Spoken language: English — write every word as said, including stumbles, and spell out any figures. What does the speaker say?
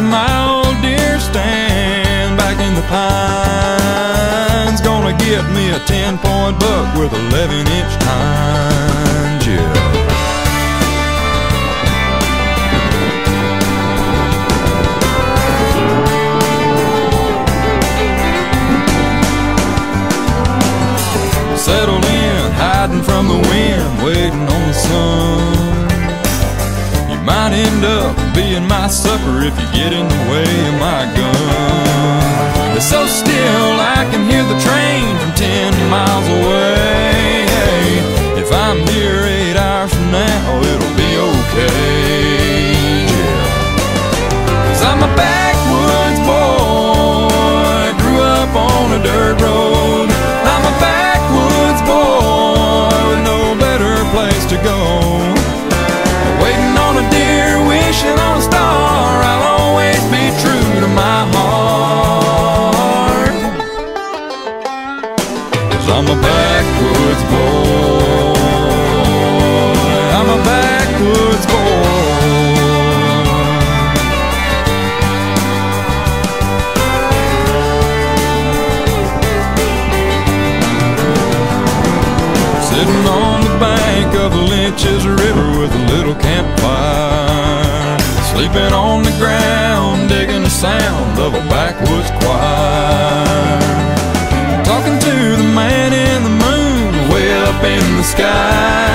to my old deer stand back in the pines. Gonna get me a ten-point buck with eleven-inch tines, yeah. Settled in, hiding from the wind, waiting on the sun. You might end up being my sucker if you get in the way of my gun. It's so still I can hear the train from ten miles away. Hey, if I'm here eight hours from now, it'll be okay, yeah. 'Cause I'm a backwoods boy, grew up on a dirt road. I'm a backwoods boy with no better place to go. Waiting on a deer, wishing on a star. I'll always be true to my heart, 'cause I'm a backwoods boy. I'm a backwoods boy. Sitting on the bank of the Lynch's River with a little campfire, sleeping on the ground, digging the sound of a backwoods choir, talking to the man in the moon way up in the sky.